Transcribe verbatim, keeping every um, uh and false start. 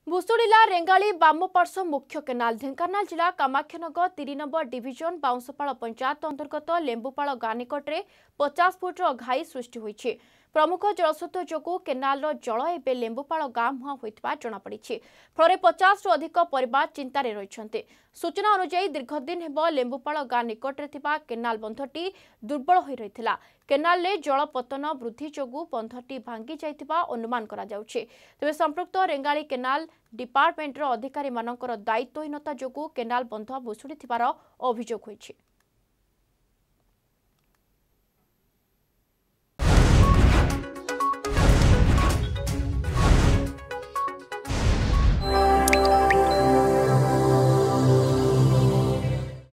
भुशुड़िला रेंगाली बामपार्श्व मुख्य केनाल ढेंकानाल जिला कामाक्षनगर तीन नंबर डिविजन बाउंसपाड़ पंचायत अंतर्गत लेंबुपाड़ गाँ निकट में पचास फुट्र घाई सृष्टि होइछि। प्रमुख जलस्रोत जोगु केनाल जल एवं लेंबुपाड़ गाँ मुहां होइतिबा जଣାपड़ी। फल पचास रु अधिक परिवार चिंतार रही। सूचना अनुसार दीर्घदिन हेब लेंबुपाड़ गाँ निकट में केनाल बंधटी दुर्बल हो रही। केनाल जल पतन वृद्धि जोगु बंधटी भांगी जाइतिबा अनुमान करा जाउछि। तेबे संपृक्त रेंगाली केनाल डिपार्टमेंटर अधिकारी मानकर दायित्वहीनता जोगु केनाल बंध भुशुड़ी थिबार अभियोग होइछि।